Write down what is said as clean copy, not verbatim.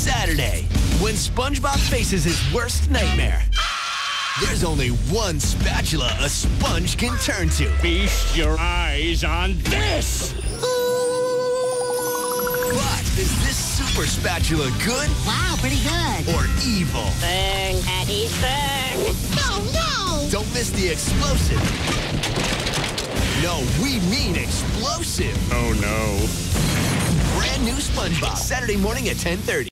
Saturday, when SpongeBob faces his worst nightmare, there's only one spatula a sponge can turn to. Feast your eyes on this! But is this super spatula good? Wow, pretty good. Or evil? Thing, Patty, thing. No! Don't miss the explosive. No, we mean explosive. Oh, no. Brand new SpongeBob, Saturday morning at 10:30.